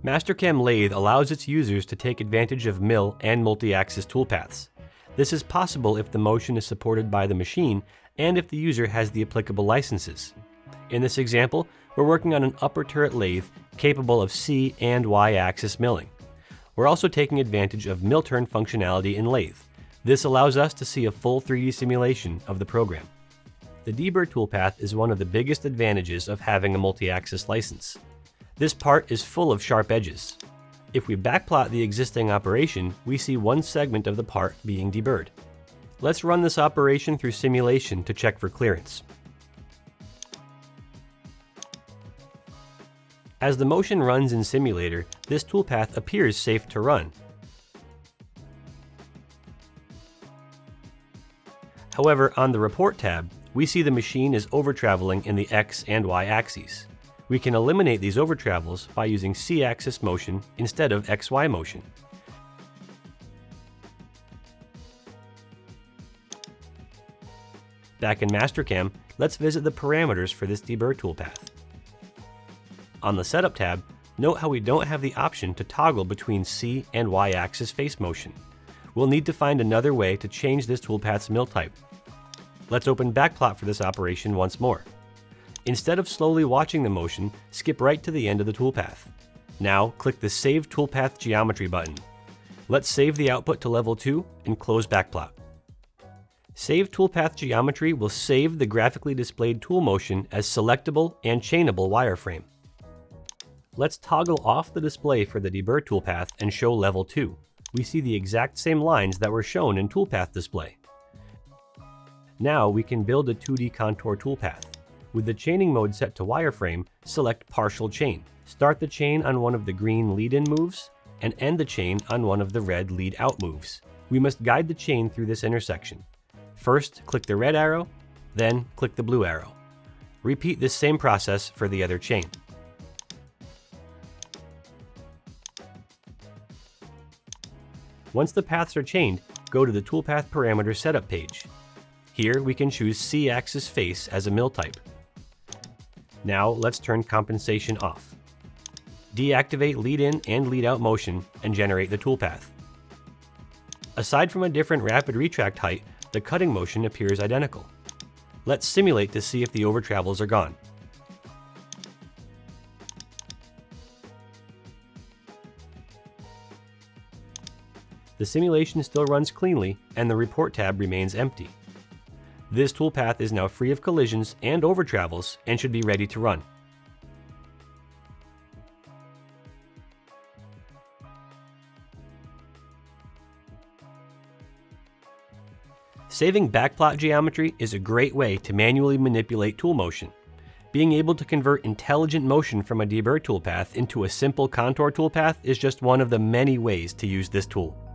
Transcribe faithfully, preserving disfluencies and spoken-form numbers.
Mastercam Lathe allows its users to take advantage of mill and multi-axis toolpaths. This is possible if the motion is supported by the machine and if the user has the applicable licenses. In this example, we're working on an upper turret lathe capable of C and Y axis milling. We're also taking advantage of mill turn functionality in Lathe. This allows us to see a full three D simulation of the program. The deburr toolpath is one of the biggest advantages of having a multi-axis license. This part is full of sharp edges. If we backplot the existing operation, we see one segment of the part being deburred. Let's run this operation through simulation to check for clearance. As the motion runs in simulator, this toolpath appears safe to run. However, on the Report tab, we see the machine is over-traveling in the X and Y axes. We can eliminate these over-travels by using C-axis motion instead of X Y motion. Back in Mastercam, let's visit the parameters for this deburr toolpath. On the Setup tab, note how we don't have the option to toggle between C and Y axis face motion. We'll need to find another way to change this toolpath's mill type. Let's open Backplot for this operation once more. Instead of slowly watching the motion, skip right to the end of the toolpath. Now, click the Save Toolpath Geometry button. Let's save the output to level two and close Backplot. Save Toolpath Geometry will save the graphically displayed tool motion as selectable and chainable wireframe. Let's toggle off the display for the deburr toolpath and show level two. We see the exact same lines that were shown in toolpath display. Now we can build a two D contour toolpath. With the chaining mode set to wireframe, select partial chain. Start the chain on one of the green lead-in moves and end the chain on one of the red lead-out moves. We must guide the chain through this intersection. First, click the red arrow, then click the blue arrow. Repeat this same process for the other chain. Once the paths are chained, go to the Toolpath Parameter Setup page. Here we can choose C-axis face as a mill type. Now let's turn compensation off. Deactivate lead-in and lead-out motion and generate the toolpath. Aside from a different rapid retract height, the cutting motion appears identical. Let's simulate to see if the overtravels are gone. The simulation still runs cleanly and the Report tab remains empty. This toolpath is now free of collisions and overtravels and should be ready to run. Saving backplot geometry is a great way to manually manipulate tool motion. Being able to convert intelligent motion from a deburr toolpath into a simple contour toolpath is just one of the many ways to use this tool.